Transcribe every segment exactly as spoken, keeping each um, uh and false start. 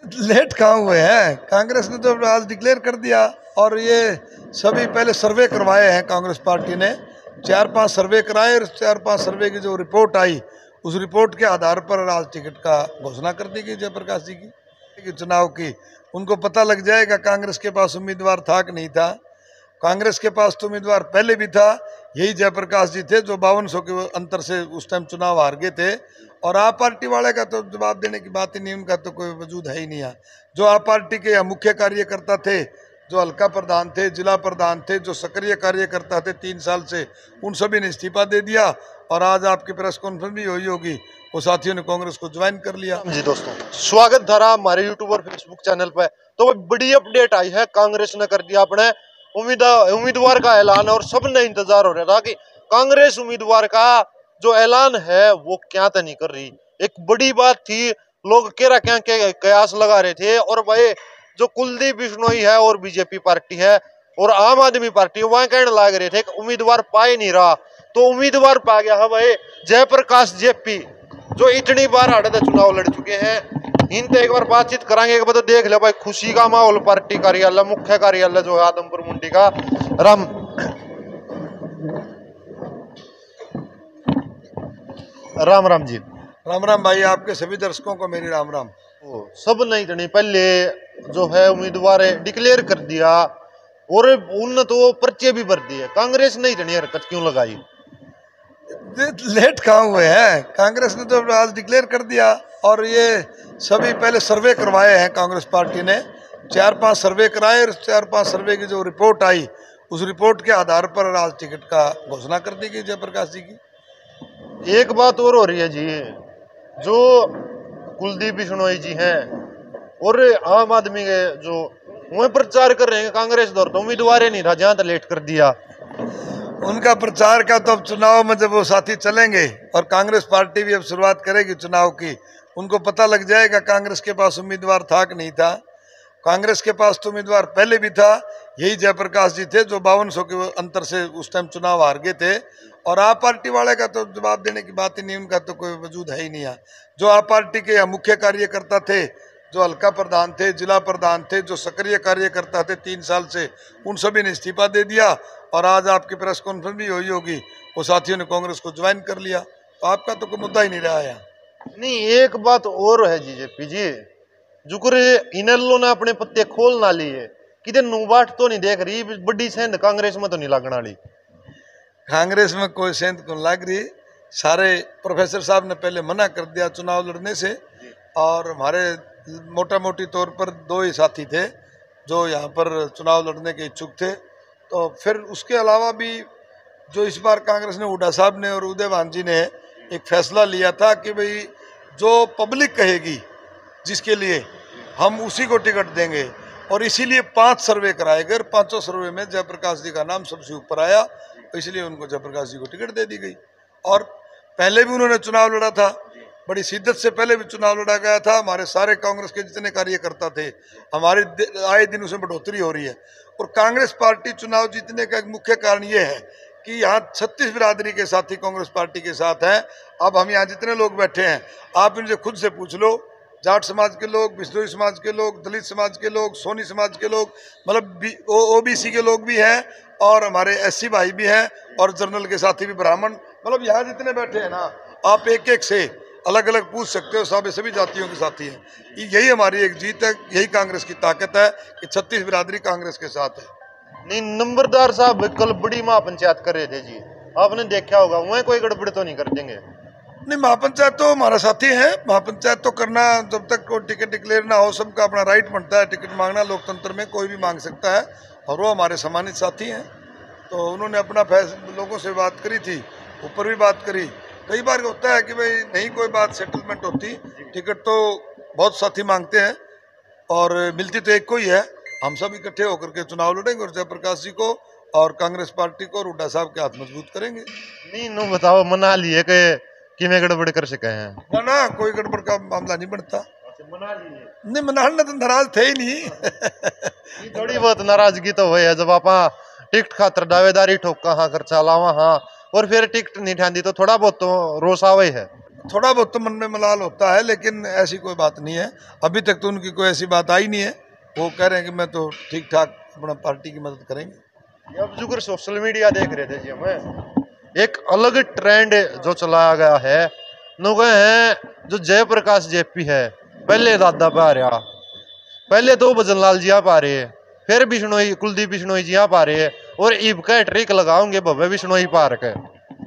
Late कहाँ हुए हैं? कांग्रेस ने तो आज डिक्लेयर कर दिया। और ये सभी पहले सर्वे करवाए हैं कांग्रेस पार्टी ने, चार पांच सर्वे कराए और चार पांच सर्वे की जो रिपोर्ट आई उस रिपोर्ट के आधार पर आज टिकट का घोषणा कर दी गई जयप्रकाश जी की कि चुनाव की। उनको पता लग जाएगा कांग्रेस के पास उम्मीदवार था कि नहीं था। कांग्रेस के पास तो उम्मीदवार पहले भी था, यही जयप्रकाश जी थे जो बावन सौ के अंतर से उस टाइम चुनाव हार गए थे। और आप पार्टी वाले का तो जवाब देने की बात ही नहीं, उनका तो कोई वजूद है ही नहीं है। जो आप पार्टी के मुख्य कार्यकर्ता थे, जो हल्का प्रधान थे, जिला प्रधान थे, जो सक्रिय कार्यकर्ता थे तीन साल से, उन सभी ने इस्तीफा दे दिया। और आज आपकी प्रेस कॉन्फ्रेंस भी हुई होगी, वो साथियों ने कांग्रेस को ज्वाइन कर लिया। जी दोस्तों, स्वागत धारा हमारे यूट्यूब और फेसबुक चैनल पर। तो बड़ी अपडेट आई है, कांग्रेस ने कर दिया अपने उम्मीदवार का ऐलान। और सबने इंतजार हो रहा था कि कांग्रेस उम्मीदवार का जो ऐलान है वो क्या तो नहीं कर रही। एक बड़ी बात थी, लोग केरा क्या के कयास लगा रहे थे। और भाई जो कुलदीप बिश्नोई है और बीजेपी पार्टी है और आम आदमी पार्टी, वहां कहने लग रहे थे कि उम्मीदवार पाए नहीं रहा, तो उम्मीदवार पा गया है भाई जयप्रकाश जेपी, जो इतनी बार आड़े चुनाव लड़ चुके हैं। इनसे एक बार बातचीत कराएंगे। एक बार तो देख ले भाई, खुशी का माहौल पार्टी कार्यालय, मुख्य कार्यालय जो है आदमपुर मुंडी का। राम राम राम जी। राम राम भाई, आपके सभी दर्शकों को मेरी राम राम। ओ, सब नहीं इतनी पहले जो है उम्मीदवार डिक्लेयर कर दिया और उन तो पर्चे भी भर दिए। कांग्रेस ने इतनी हरकत क्यों लगाई? लेट कहाँ हुए हैं? कांग्रेस ने तो आज डिक्लेयर कर दिया। और ये सभी पहले सर्वे करवाए हैं कांग्रेस पार्टी ने, चार पांच सर्वे कराए और चार पांच सर्वे की जो रिपोर्ट आई उस रिपोर्ट के आधार पर आज टिकट का घोषणा कर दी गई जयप्रकाश जी की। एक बात और हो रही है जी, जो कुलदीप बिश्नोई जी हैं और आम आदमी के जो वह प्रचार कर रहे हैं कांग्रेस दौर तो उम्मीदवार नहीं था, जहां तक लेट कर दिया। उनका प्रचार का तो अब चुनाव में जब वो साथी चलेंगे और कांग्रेस पार्टी भी अब शुरुआत करेगी चुनाव की, उनको पता लग जाएगा कांग्रेस के पास उम्मीदवार था कि नहीं था। कांग्रेस के पास तो उम्मीदवार पहले भी था, यही जयप्रकाश जी थे जो बावन सौ के अंतर से उस टाइम चुनाव हार गए थे। और आप पार्टी वाले का तो जवाब देने की बात ही नहीं, उनका तो कोई वजूद है ही नहीं है। जो आप पार्टी के मुख्य कार्यकर्ता थे, जो हल्का प्रधान थे, जिला प्रधान थे, जो सक्रिय कार्यकर्ता थे तीन साल से, उन सभी ने इस्तीफा दे दिया। और आज आपकी प्रेस कॉन्फ्रेंस भी हुई होगी, वो साथियों ने कांग्रेस को ज्वाइन कर लिया। तो आपका तो कोई मुद्दा ही नहीं रहा है। नहीं, एक बात और है जी जेपी जी, जुकुर इनेलो ने अपने पत्ते खोल ना लिए, किधर नुबाट तो नहीं देख रही, बड़ी सेंध कांग्रेस में तो नहीं लगना ली। कांग्रेस में कोई सेंध को लग रही, सारे प्रोफेसर साहब ने पहले मना कर दिया चुनाव लड़ने से। और हमारे मोटा मोटी तौर पर दो ही साथी थे जो यहाँ पर चुनाव लड़ने के इच्छुक थे। तो फिर उसके अलावा भी जो इस बार कांग्रेस ने, हुड्डा साहब ने और उदयवान जी ने एक फैसला लिया था कि भाई जो पब्लिक कहेगी जिसके लिए, हम उसी को टिकट देंगे। और इसीलिए पांच सर्वे कराए गए, पांचों सर्वे में जयप्रकाश जी का नाम सबसे ऊपर आया, तो इसलिए उनको जयप्रकाश जी को टिकट दे दी गई। और पहले भी उन्होंने चुनाव लड़ा था, बड़ी शिद्दत से पहले भी चुनाव लड़ा गया था। हमारे सारे कांग्रेस के जितने कार्यकर्ता थे, हमारे आए दिन उसमें बढ़ोतरी हो रही है। और कांग्रेस पार्टी चुनाव जीतने का एक मुख्य कारण ये है कि यहाँ छत्तीस बिरादरी के साथी कांग्रेस पार्टी के साथ हैं। अब हम यहाँ जितने लोग बैठे हैं, आप इनसे खुद से पूछ लो, जाट समाज के लोग, बिश्नोई समाज के लोग, दलित समाज के लोग, सोनी समाज के लोग, मतलब ओबीसी के लोग भी हैं और हमारे एससी भाई भी हैं और जनरल के साथी भी ब्राह्मण, मतलब यहाँ जितने बैठे हैं ना, आप एक एक से अलग अलग पूछ सकते हो, सब सभी जातियों के साथी हैं। यही हमारी एक जीत है, यही कांग्रेस की ताकत है कि छत्तीस बिरादरी कांग्रेस के साथ है। नहीं, नंबरदार साहब कल बड़ी महापंचायत कर रहे थे जी, आपने देखा होगा, वह कोई गड़बड़ तो नहीं कर देंगे? नहीं, महापंचायत तो हमारा साथी है, महापंचायत तो करना, जब तक कोई टिकट डिक्लेयर ना हो, सबका अपना राइट बनता है टिकट मांगना, लोकतंत्र में कोई भी मांग सकता है। और वो हमारे सम्मानित साथी हैं, तो उन्होंने अपना फैसला लोगों से बात करी थी, ऊपर भी बात करी। कई बार होता है कि भाई नहीं कोई बात सेटलमेंट होती, टिकट तो बहुत साथी मांगते हैं और मिलती तो एक को ही है। हम सब इकट्ठे होकर के चुनाव लड़ेंगे और जयप्रकाश जी को और कांग्रेस पार्टी को और हुड्डा साहब के हाथ मजबूत करेंगे। नहीं, नो बताओ, मना लिए कि कि मैं गड़बड़ कर सके हैं? ना ना, कोई गड़बड़ का मामला नहीं बनता। मना लिए नहीं, मनाने तो नाराज थे ही नहीं। थोड़ी बहुत नाराजगी तो हुई है, जब आप टिकट खातर दावेदारी ठोका हाँ खर्चा लावा हाँ और फिर टिकट नहीं ठांदी तो थोड़ा बहुत तो रोष आवे है। थोड़ा बहुत तो मन में मलाल होता है, लेकिन ऐसी कोई बात नहीं है। अभी तक तो उनकी कोई ऐसी बात आई नहीं है। वो कह रहे हैं कि मैं तो ठीक ठाक अपना पार्टी की मदद करेंगे। अब जो सोशल मीडिया देख रहे थे जी हमें, एक अलग ट्रेंड जो चलाया गया है, लोग हैं जो जयप्रकाश जेपी है, पहले दादा पा रहा, पहले तो भजन लाल जी आप आ रहे हैं, फिर बिश्नोई कुलदीप बिश्नोई जी आप आ रहे हैं, और ईब का ट्रिक लगाओगे भव्य बिश्नोई पार्क है।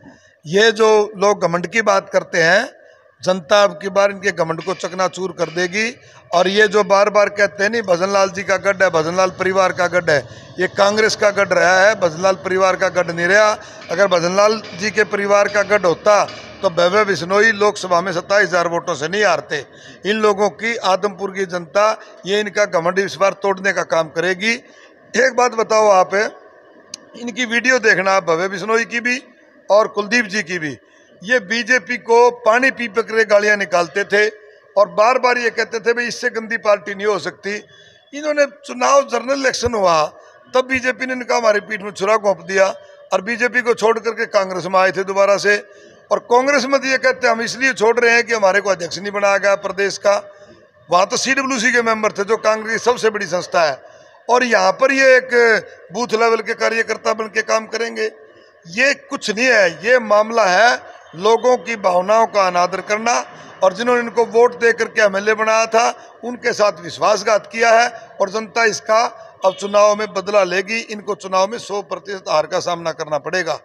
ये जो लोग घमंड की बात करते हैं, जनता अब की बार इनके घमंड को चकनाचूर कर देगी। और ये जो बार बार कहते हैं नहीं भजनलाल जी का गढ़ है, भजनलाल परिवार का गढ़ है, ये कांग्रेस का गढ़ रहा है, भजनलाल परिवार का गढ़ नहीं रहा। अगर भजनलाल जी के परिवार का गढ़ होता तो भव्य बिश्नोई लोकसभा में सत्ताईस हजार वोटों से नहीं हारते। इन लोगों की आदमपुर की जनता ये इनका घमंड इस बार तोड़ने का काम करेगी। एक बात बताओ, आप इनकी वीडियो देखना, आप भव्य बिश्नोई की भी और कुलदीप जी की भी, ये बीजेपी को पानी पी पकड़े गालियां निकालते थे और बार बार ये कहते थे भाई इससे गंदी पार्टी नहीं हो सकती। इन्होंने चुनाव जनरल इलेक्शन हुआ तब बीजेपी ने इनका हमारी पीठ में छुरा घोंप दिया और बीजेपी को छोड़ करके कांग्रेस में आए थे दोबारा से। और कांग्रेस में ये कहते हैं हम इसलिए छोड़ रहे हैं कि हमारे को अध्यक्ष नहीं बनाया गया प्रदेश का। वहाँ तो सी डब्ल्यू सी के मेंबर थे जो कांग्रेस की सबसे बड़ी संस्था है, और यहाँ पर ये एक बूथ लेवल के कार्यकर्ता बन के काम करेंगे। ये कुछ नहीं है, ये मामला है लोगों की भावनाओं का अनादर करना, और जिन्होंने इनको वोट दे करके एम एल ए बनाया था उनके साथ विश्वासघात किया है, और जनता इसका अब चुनाव में बदला लेगी। इनको चुनाव में सौ प्रतिशत हार का सामना करना पड़ेगा।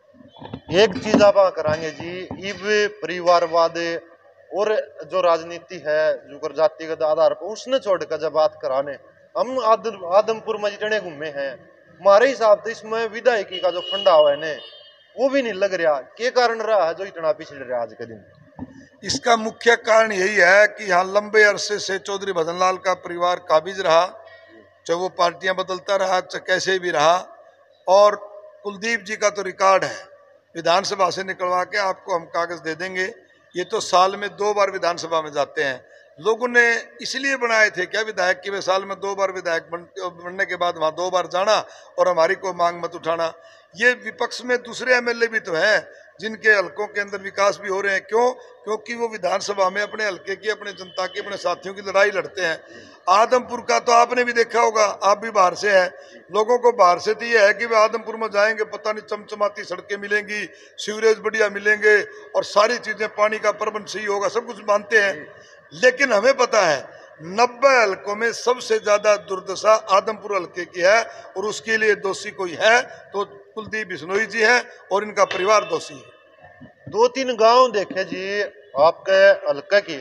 एक चीज आप कराएंगे जी, इब परिवारवाद और जो राजनीति है जो जातिगत आधार पर उसने छोड़कर जब बात कराने, हम आदम, आदमपुर में जितने घूमे हैं, हमारे हिसाब से इसमें विधायकी का जो फंडा हुआ है ने वो भी नहीं लग रहा। क्या कारण रहा है जो इतना पिछड़ रहा आज के दिन? इसका मुख्य कारण यही है कि यहाँ लंबे अरसे से चौधरी भजनलाल का परिवार काबिज रहा, चाहे वो पार्टियां बदलता रहा, चाहे कैसे भी रहा। और कुलदीप जी का तो रिकॉर्ड है, विधानसभा से निकलवा के आपको हम कागज दे देंगे। ये तो साल में दो बार विधानसभा में जाते हैं। लोगों ने इसलिए बनाए थे क्या विधायक कि वे साल में दो बार विधायक बन, बनने के बाद वहाँ दो बार जाना और हमारी को मांग मत उठाना। ये विपक्ष में दूसरे एम एल ए भी तो हैं जिनके हलकों के अंदर विकास भी हो रहे हैं। क्यों? क्योंकि वो विधानसभा में अपने हलके की, अपने जनता की, अपने साथियों की लड़ाई लड़ते हैं। आदमपुर का तो आपने भी देखा होगा, आप भी बाहर से हैं। लोगों को बाहर से तो ये है कि वे आदमपुर में जाएंगे, पता नहीं चमचमाती सड़कें मिलेंगी, सीवरेज बढ़िया मिलेंगे और सारी चीजें, पानी का प्रबंध सही होगा, सब कुछ मानते हैं। लेकिन हमें पता है नब्बे हलकों में सबसे ज्यादा दुर्दशा आदमपुर हलके की है, और उसके लिए दोषी कोई है तो कुलदीप बिश्नोई जी है और इनका परिवार दोषी है। दो तीन गांव देखे जी आपके हल्के के,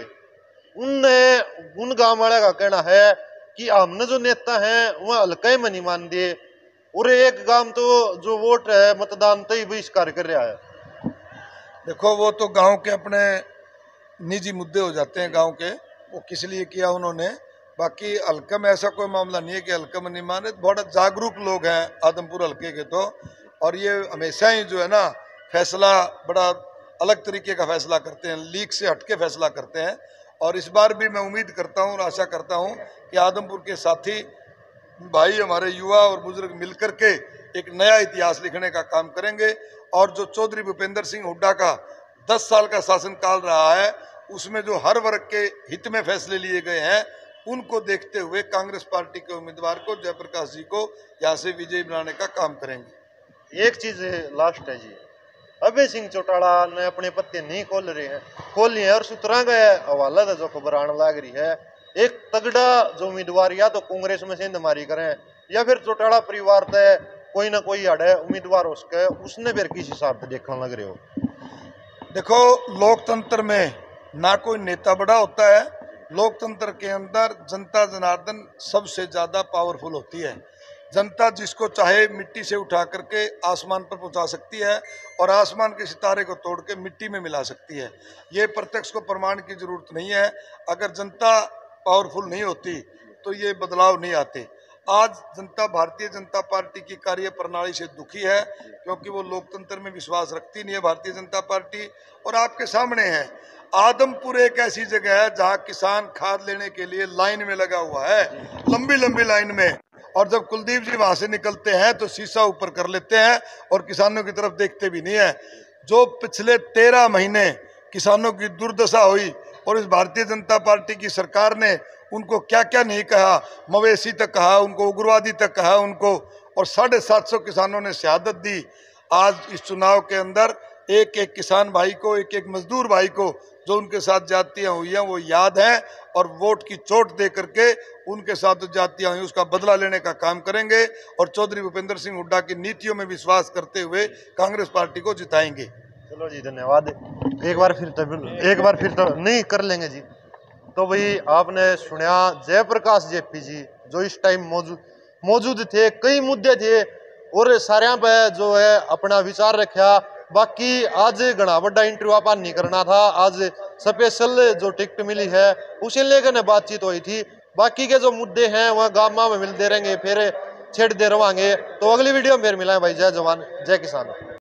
उनने उन गांव वाले का कहना है कि हमने जो नेता हैं वह हल्के में नहीं मान दिए, और एक गांव तो जो वोट है मतदान तो ही बहिष्कार कर रहा है। देखो वो तो गांव के अपने निजी मुद्दे हो जाते हैं, गांव के, वो किस लिए किया उन्होंने। बाकी हल्के में ऐसा कोई मामला नहीं है कि हल्के में नहीं माने। बहुत जागरूक लोग हैं आदमपुर हल्के के तो, और ये हमेशा ही जो है ना फैसला बड़ा अलग तरीके का फैसला करते हैं, लीक से हटके फैसला करते हैं। और इस बार भी मैं उम्मीद करता हूँ और आशा करता हूँ कि आदमपुर के साथी भाई, हमारे युवा और बुजुर्ग मिलकर के एक नया इतिहास लिखने का काम करेंगे। और जो चौधरी भूपेंद्र सिंह हुड्डा का दस साल का शासनकाल रहा है, उसमें जो हर वर्ग के हित में फैसले लिए गए हैं, उनको देखते हुए कांग्रेस पार्टी के उम्मीदवार को, जयप्रकाश जी को, यहाँ से विजयी बनाने का काम करेंगे। एक चीज लास्ट है जी, अभय सिंह चौटाला ने अपने पत्ते नहीं खोल रहे हैं, खोल लिए हैं, और सुतरा का हवाला था जो खबर आने लग रही है, एक तगड़ा जो उम्मीदवार या तो कांग्रेस में सेंध मारी करें या फिर चौटाला परिवार तय कोई ना कोई अड़े उम्मीदवार उसके, उसने फिर किस हिसाब से देखने लग रहे हो? देखो, लोकतंत्र में ना कोई नेता बड़ा होता है, लोकतंत्र के अंदर जनता जनार्दन सबसे ज्यादा पावरफुल होती है। जनता जिसको चाहे मिट्टी से उठा करके आसमान पर पहुंचा सकती है और आसमान के सितारे को तोड़ के मिट्टी में मिला सकती है। ये प्रत्यक्ष को प्रमाण की जरूरत नहीं है। अगर जनता पावरफुल नहीं होती तो ये बदलाव नहीं आते। आज जनता भारतीय जनता पार्टी की कार्य प्रणाली से दुखी है, क्योंकि वो लोकतंत्र में विश्वास रखती नहीं है भारतीय जनता पार्टी। और आपके सामने है, आदमपुर एक ऐसी जगह है जहां किसान खाद लेने के लिए लाइन में लगा हुआ है, लंबी लंबी लाइन में। और जब कुलदीप जी वहां से निकलते हैं तो शीशा ऊपर कर लेते हैं और किसानों की तरफ देखते भी नहीं है। जो पिछले तेरह महीने किसानों की दुर्दशा हुई और इस भारतीय जनता पार्टी की सरकार ने उनको क्या क्या नहीं कहा, मवेशी तक कहा, उनको उग्रवादी तक कहा उनको, और साढ़े सात सौ किसानों ने शहादत दी। आज इस चुनाव के अंदर एक एक किसान भाई को, एक एक मजदूर भाई को जो उनके साथ जातियाँ हुई हैं वो याद हैं, और वोट की चोट दे करके उनके साथ जो जातियाँ हुई उसका बदला लेने का काम करेंगे और चौधरी भूपेंद्र सिंह हुड्डा की नीतियों में विश्वास करते हुए कांग्रेस पार्टी को जिताएंगे। चलो जी, धन्यवाद। एक बार फिर तो एक बार फिर तो नहीं कर लेंगे जी। तो भाई आपने सुना जयप्रकाश जेपी जी जो इस टाइम मौजूद मौजूद थे, कई मुद्दे थे और सारे पे जो है अपना विचार रखा। बाकी आज घना बड़ा इंटरव्यू आप नहीं करना था, आज स्पेशल जो टिकट मिली है उसे लेकर बातचीत हुई थी। बाकी के जो मुद्दे हैं वह गाँव में मिलते रहेंगे, फिर छेड़ते रहेंगे। तो अगली वीडियो में फिर मिला है भाई। जय जवान जय किसान।